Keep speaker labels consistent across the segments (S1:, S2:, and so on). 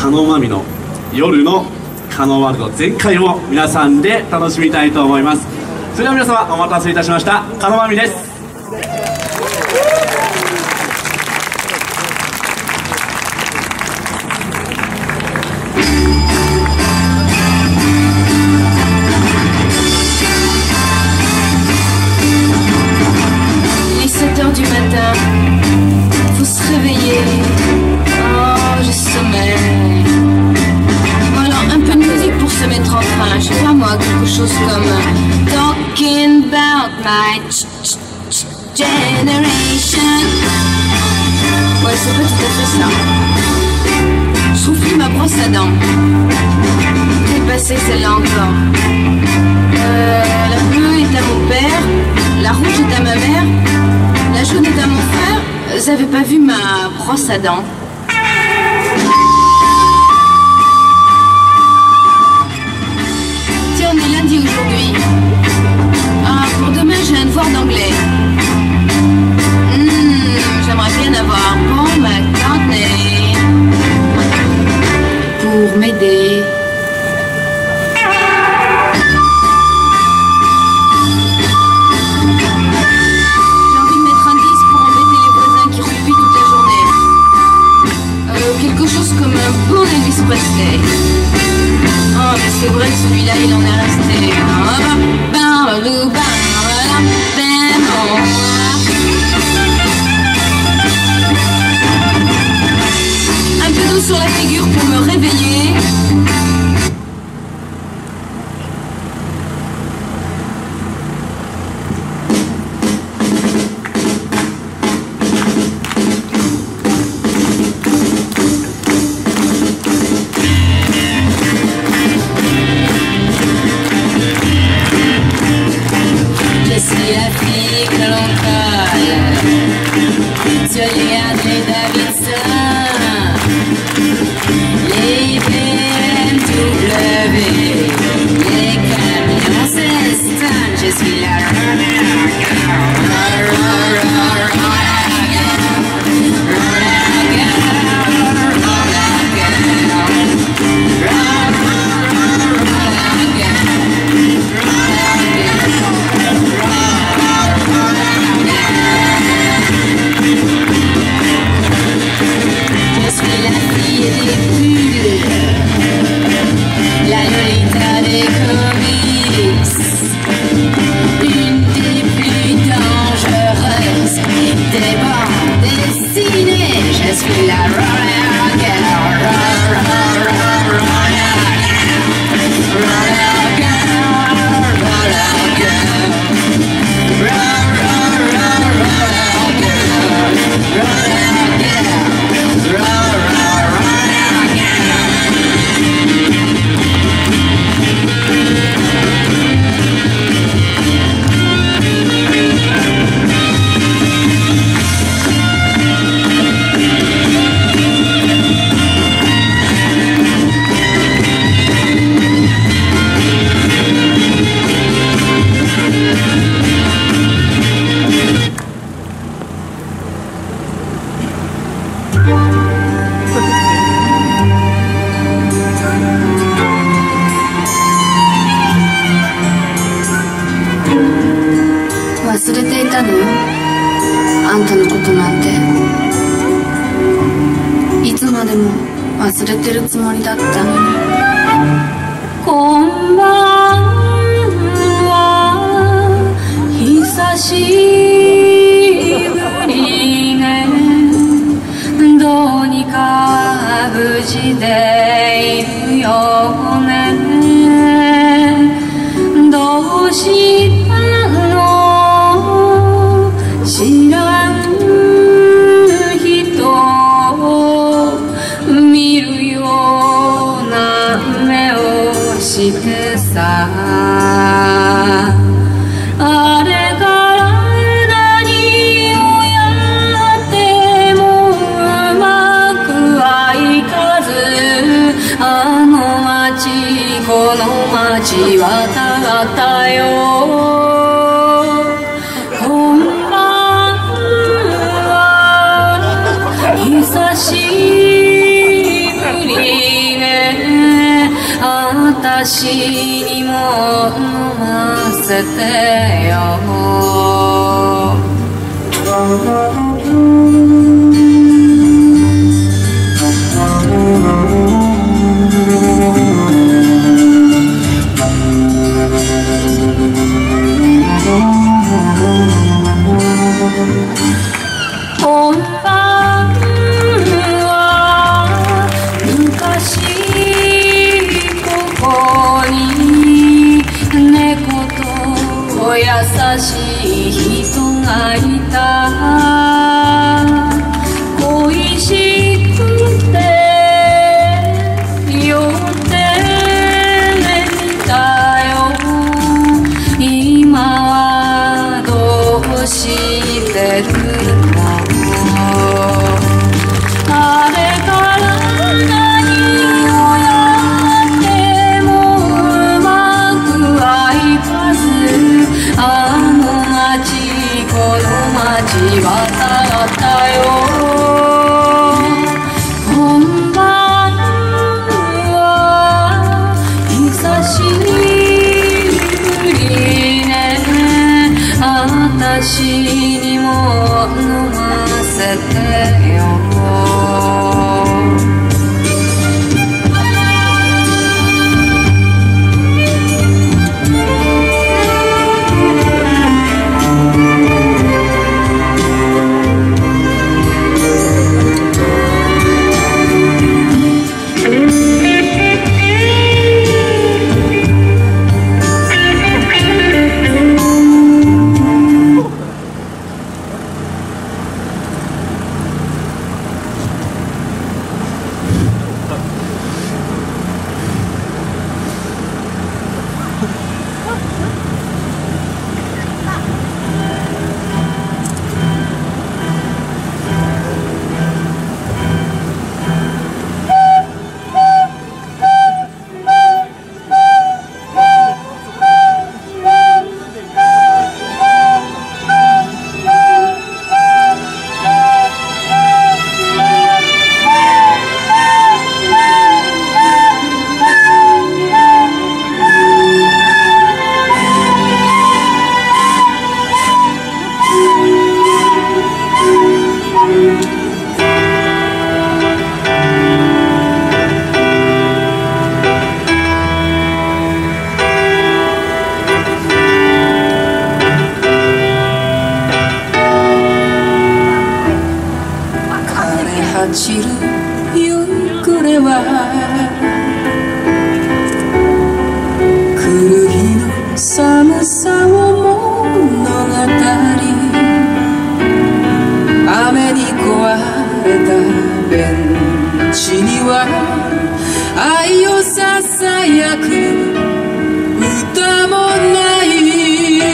S1: 加納まみの夜の加納ワールド全開を皆さんで楽しみたいと思います。それでは皆様お待たせいたしました。加納まみです。
S2: Il est 7 h du matin, faut se réveiller. Oh, je sommeille. Alors un peu de musique pour se mettre en train. Je sais pas moi, quelque chose comme Talking about my generation. Ouais, c'est pas tout à fait ça. Je trouve plus ma brosse à dents. Qu'est passée celle-là encore? La bleue est à mon père, la rouge est à ma mère, la jaune est à mon frère. Vous avez pas vu ma brosse à dents? Tiens, on est lundi aujourd'hui. Ah, pour demain, j'ai un devoir d'anglais. J'aimerais bien avoir Paul McCartney pour m'aider. Quelque chose comme un bon Elvis Presley. Oh, mais c'est vrai que celui-là, il en est resté. Un peu d'eau sur la figure pour me réveiller. 私にも飲ませてよ。本番は昔ここに猫と優しい人がいた。恋しくて酔って寝たよ。今はどうしてるの。あれから何をやってもうまくはいかず、あの街この街渡ったよ。本番は久しぶりね。私にも飲ませてよ。走る夕暮れは来る日の寒さを物語。雨に壊れたベンチには愛をささやく歌もない。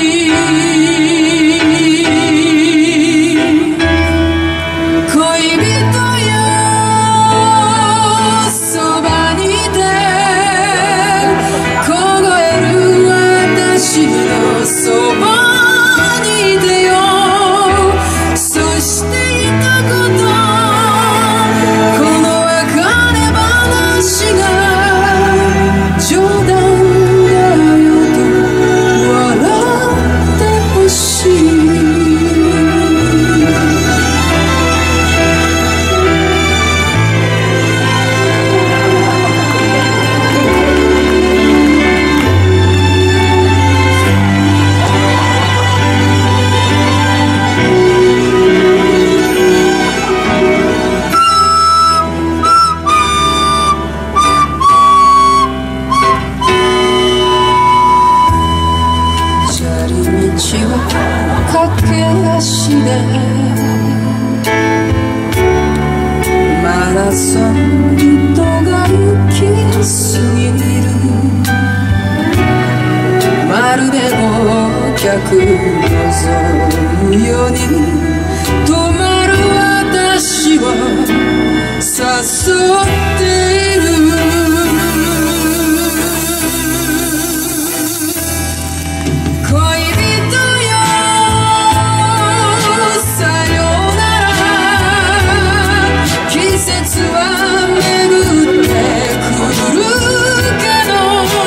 S2: そばにいてよ。そしていたこと、この別れ話が冗談だよと笑ってほしい。駆け足でマラソン人が行き過ぎる。まるで忘却望むように止まる私を誘っている。季節は巡ってくるけど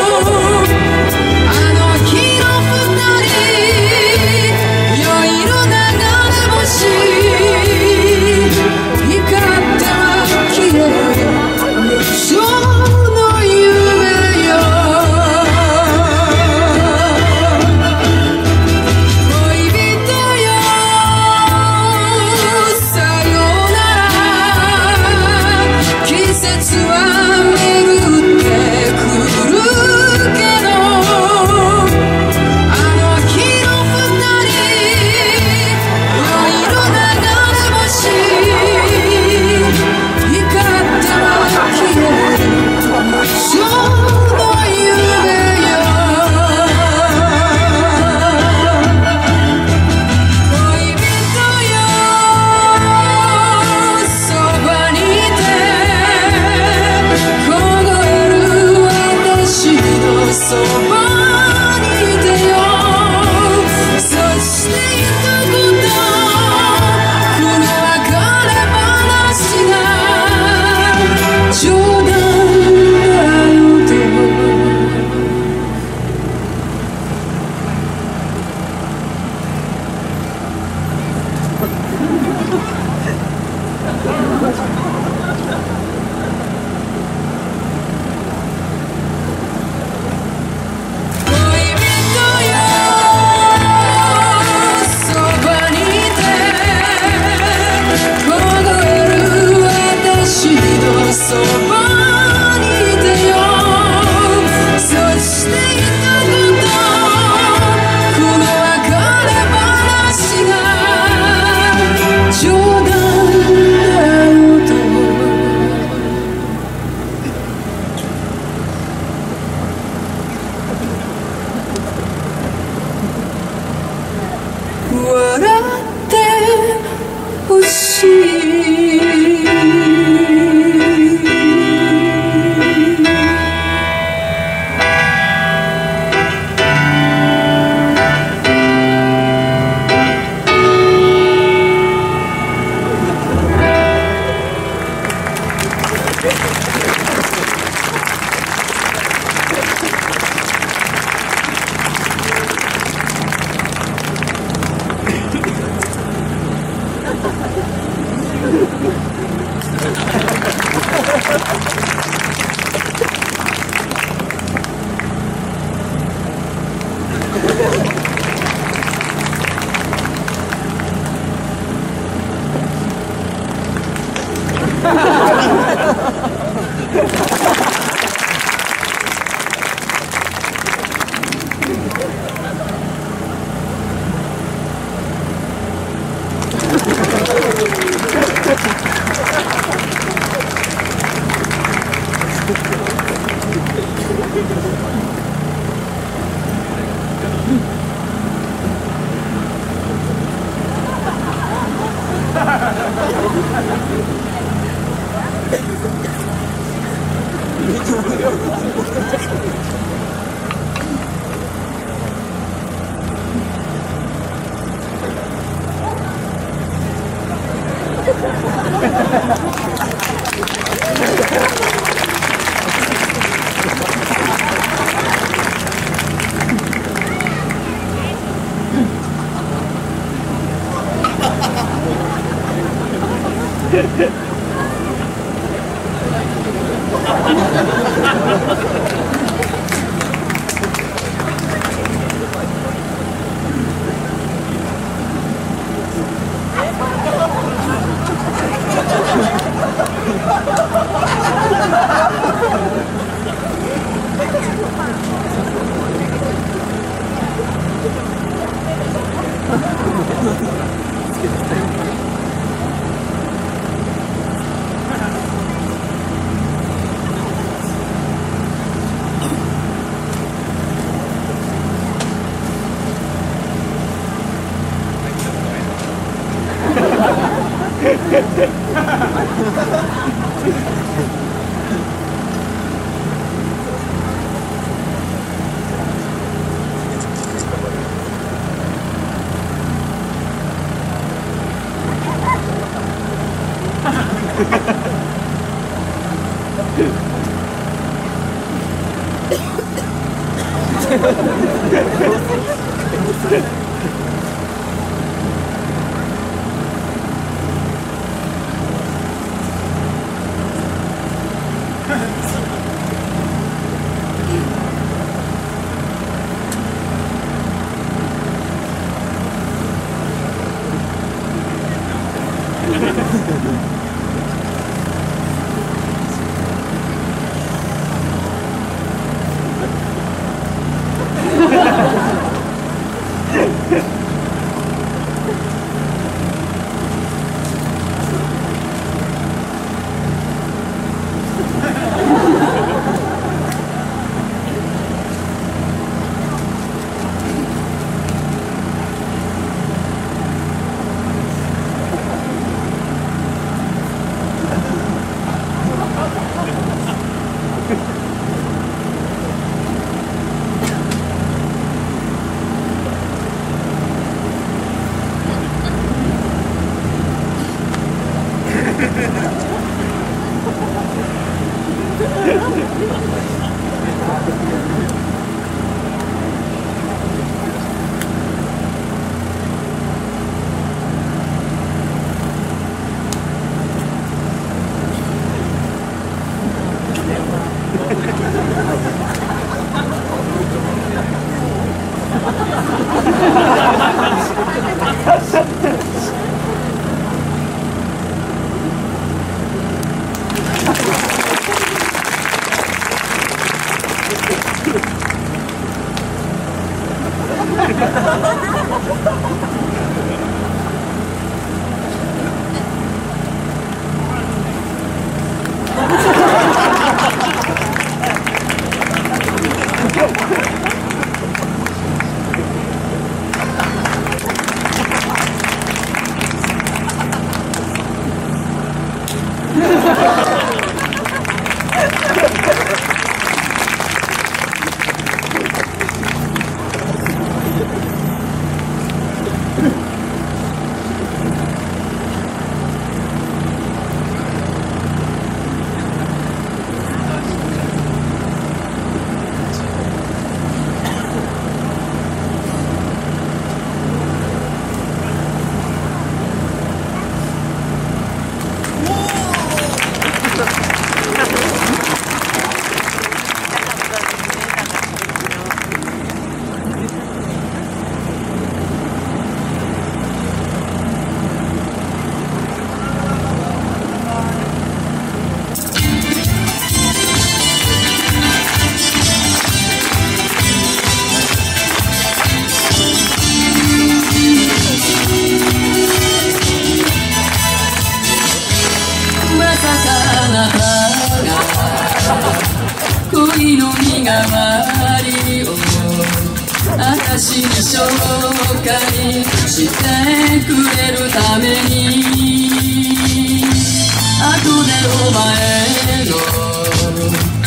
S2: 私に紹介してくれるために後でお前の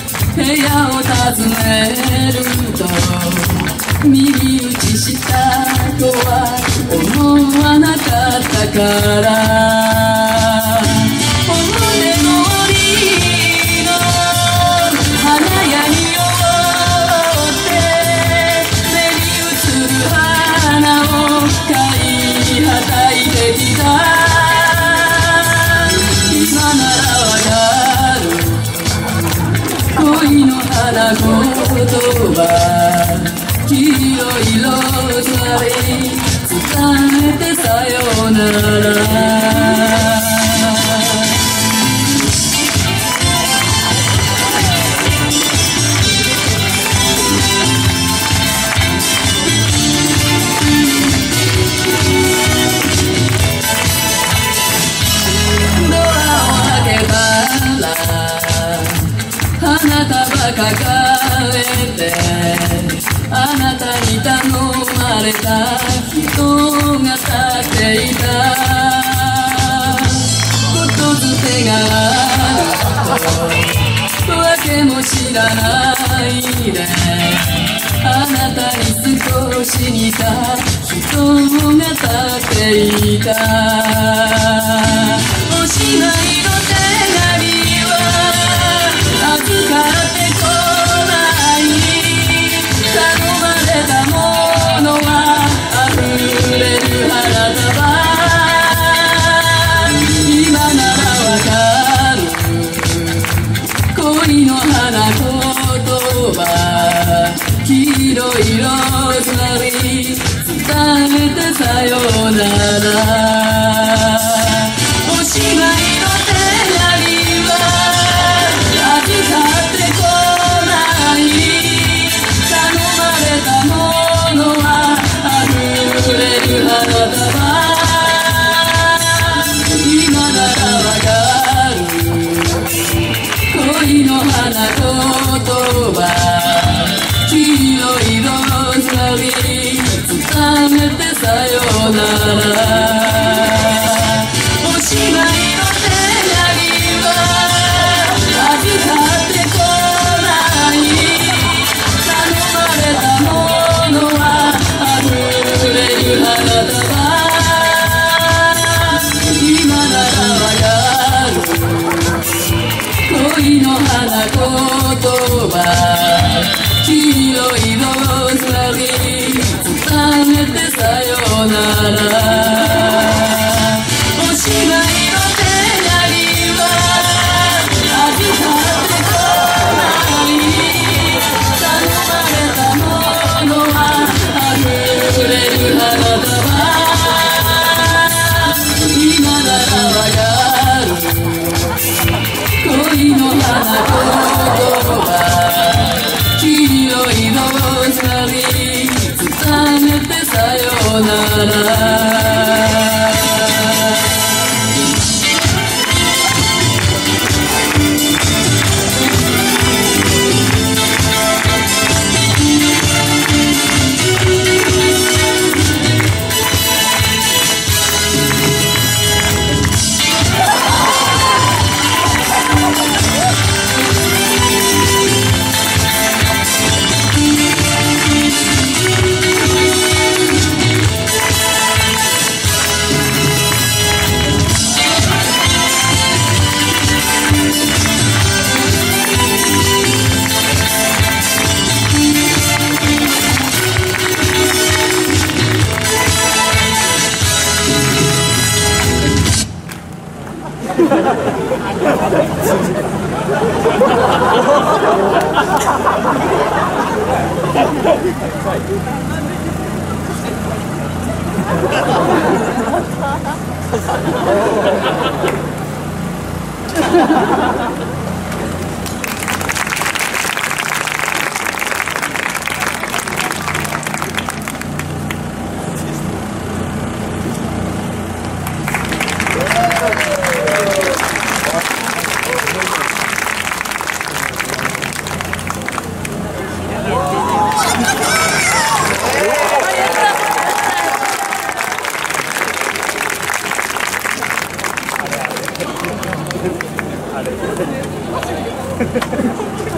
S2: 部屋を訪ねると耳打ちしたとは思わなかったから骨通りの花屋に寄って目に映る花を買いはたいてきた今ならわかる恋の花言葉黄色いローズマリー伝えてさよならドアを開けたら花束抱えてあなたに頼まれた人が立っていたことづてがあるとわけも知らないであなたに少し似た人が立っていたおしまいの手紙は預かってこない頼まれたものは溢れる花束今ならわかる恋の花言葉黄色いローズマリー伝えてさよならおしまいの手紙は預かってこない頼まれたものは溢れる花束今ならわかる恋の花言葉黄色いローズマリー伝えてさよならおしまいの手紙は預かってこない頼まれたものは溢れる花束今ならわかる恋の花言葉黄色いローズマリー伝えてさよならおしまいの手紙は預かってこない頼まれたものは溢れる花束今ならわかる恋の花言葉黄色いローズマリー伝えてさよならあれ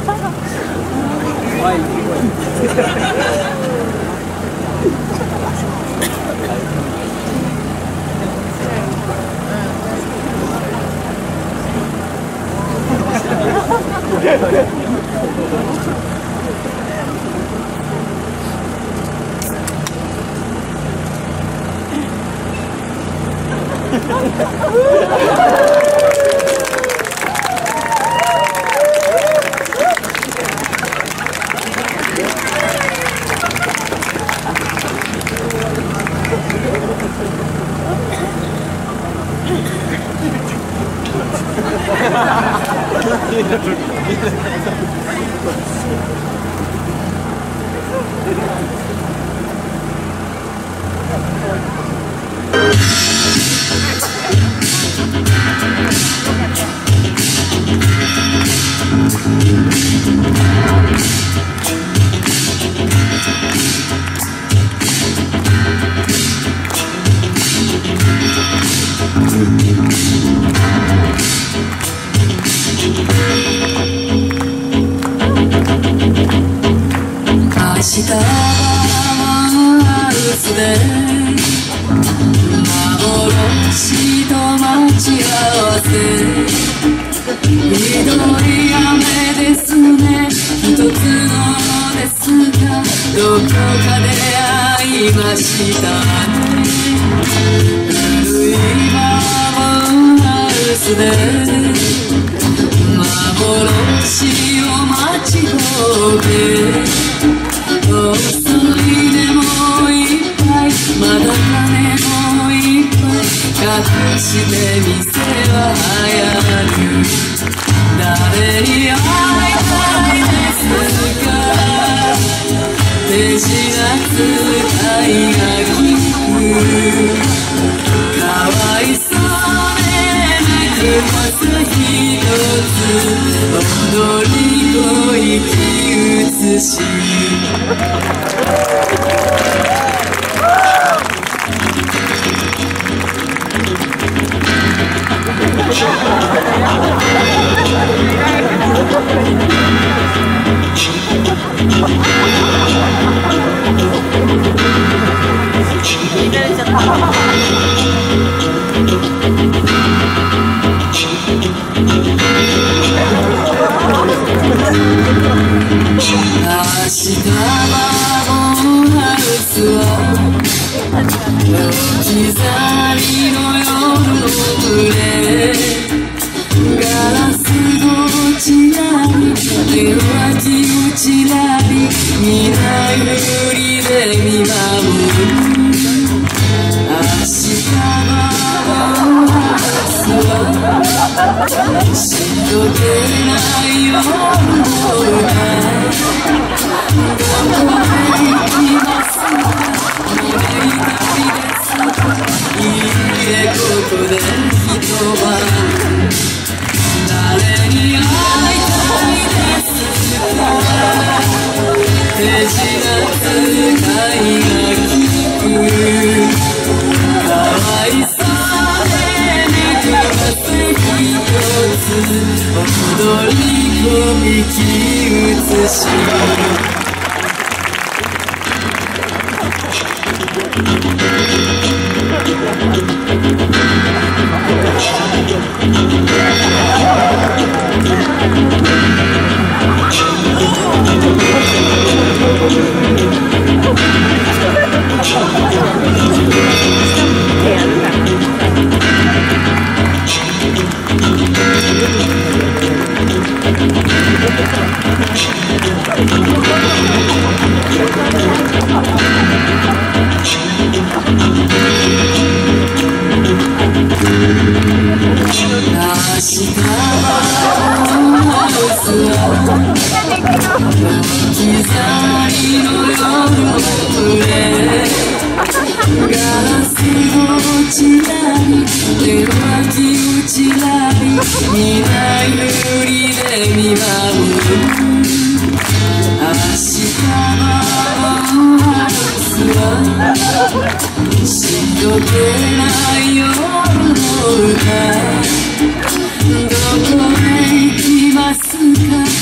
S2: どこへ行きますか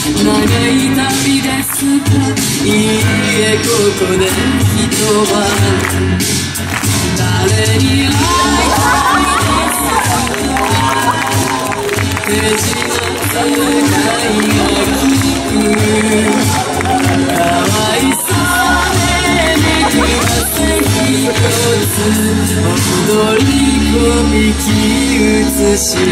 S2: 長い旅ですか。いいえここで一晩誰に会いたいですか。手品使いが聞くかわいそうでめくらせ一つ踊り子引き写し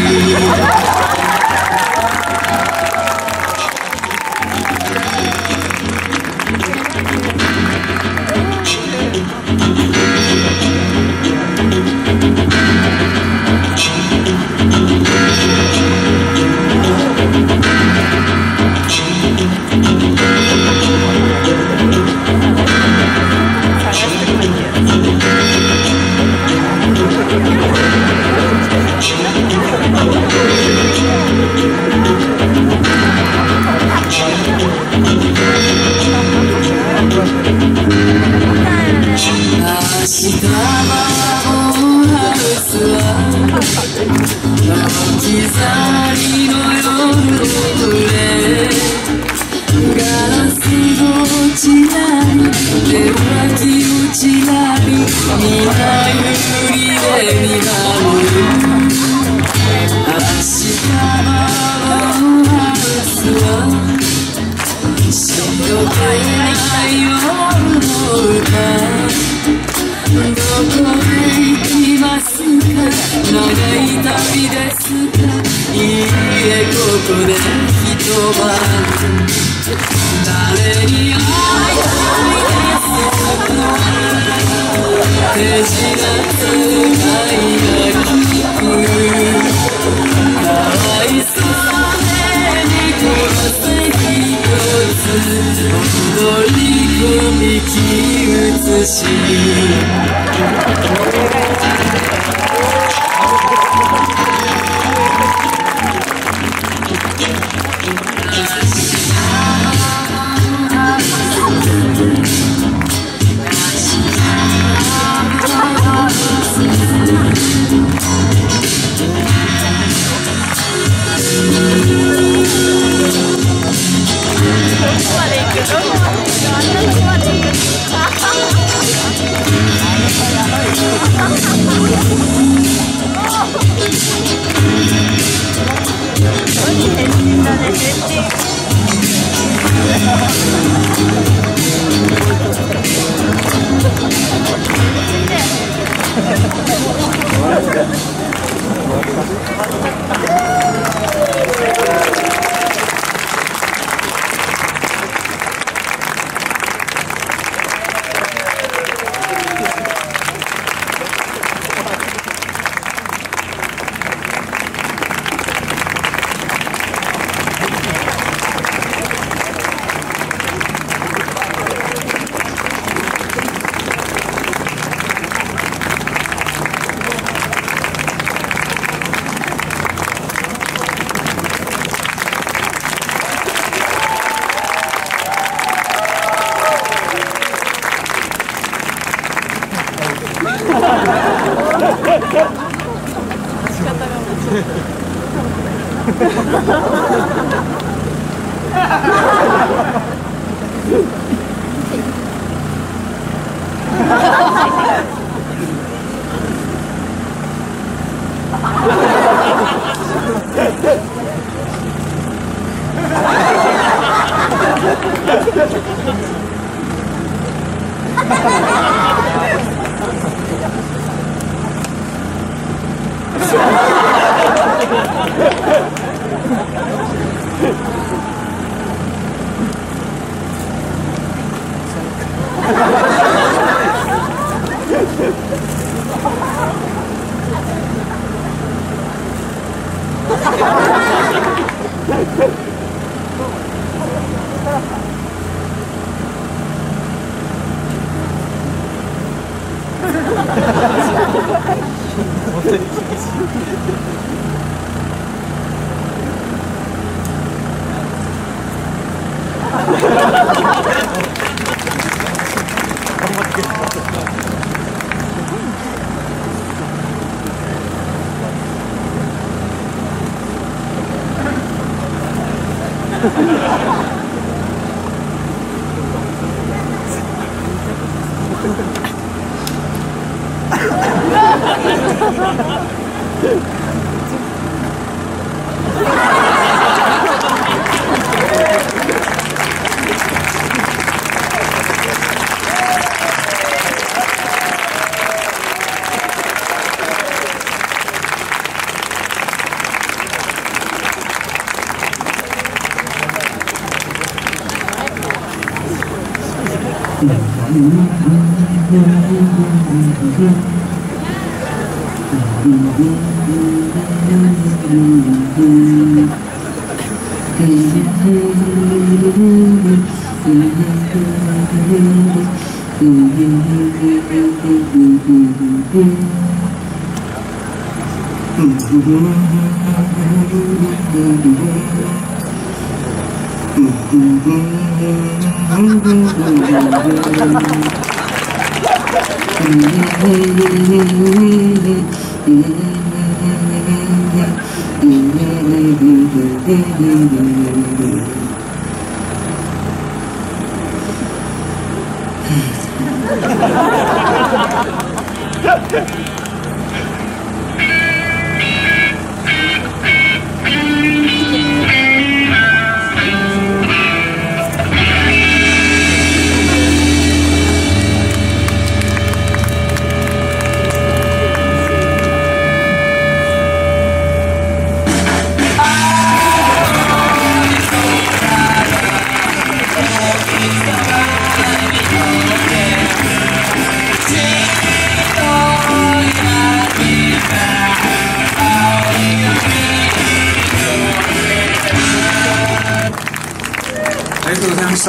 S3: ありがとうございました。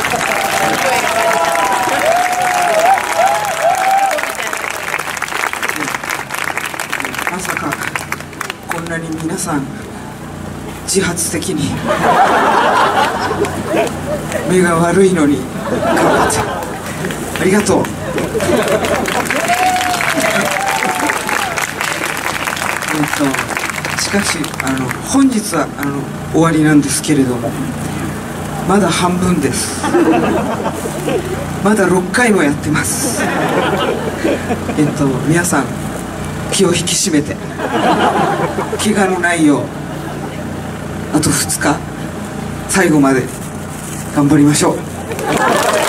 S3: まさかこんなに皆さん自発的に目が悪いのに頑張ってありがとう。しかし本日は終わりなんですけれども、まだ半分です。まだ6回もやってます。皆さん気を引き締めて、怪我のないようあと2日最後まで頑張りましょう。